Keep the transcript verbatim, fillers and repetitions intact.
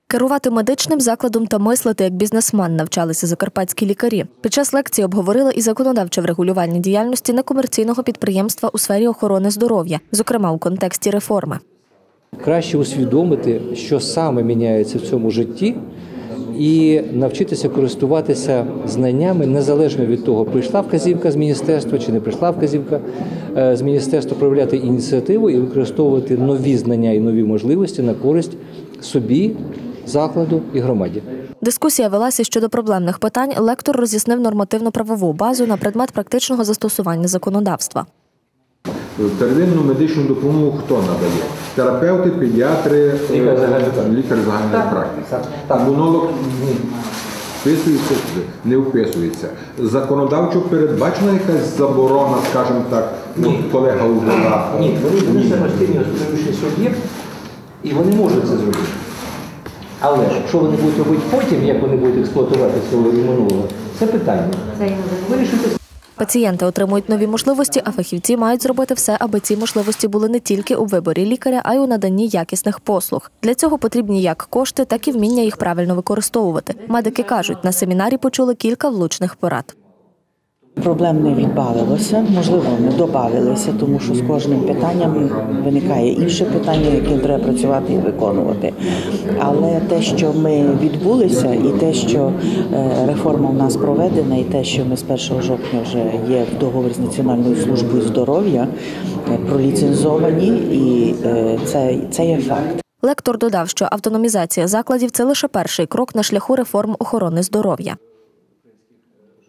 Керувати медичним закладом та мислити як бізнесмен навчалися закарпатські лікарі. Під час лекції обговорили і законодавче врегулювання діяльності некомерційного підприємства у сфері охорони здоров'я, зокрема у контексті реформи. Краще усвідомити, що саме міняється в цьому житті, і навчитися користуватися знаннями незалежно від того, прийшла вказівка з міністерства чи не прийшла вказівка з міністерства, проявляти ініціативу і використовувати нові знання і нові можливості на користь собі, закладу і громаді. Дискусія велася щодо проблемних питань. Лектор роз'яснив нормативно-правову базу на предмет практичного застосування законодавства. Первинну медичну допомогу хто надає? Терапевти, педіатри, лікар загальної практики. Імунолог вписується, не вписується. Законодавчо передбачена якась заборона, скажімо так, колега Угода? Ні, вони, вони самостійно співробітний суб'єкт, і вони можуть це зробити. Але що вони будуть робити потім, як вони будуть експлуатувати свого імунолога, це питання. Вирішуйте. Пацієнти отримують нові можливості, а фахівці мають зробити все, аби ці можливості були не тільки у виборі лікаря, а й у наданні якісних послуг. Для цього потрібні як кошти, так і вміння їх правильно використовувати. Медики кажуть, на семінарі почули кілька влучних порад. Проблем не відбавилося, можливо, не добавилися, тому що з кожним питанням виникає інше питання, яким треба працювати і виконувати. Але те, що ми відбулися, і те, що реформа в нас проведена, і те, що ми з першого жовтня вже є в договорі з Національною службою здоров'я, проліцензовані, і це, це є факт. Лектор додав, що автономізація закладів – це лише перший крок на шляху реформ охорони здоров'я.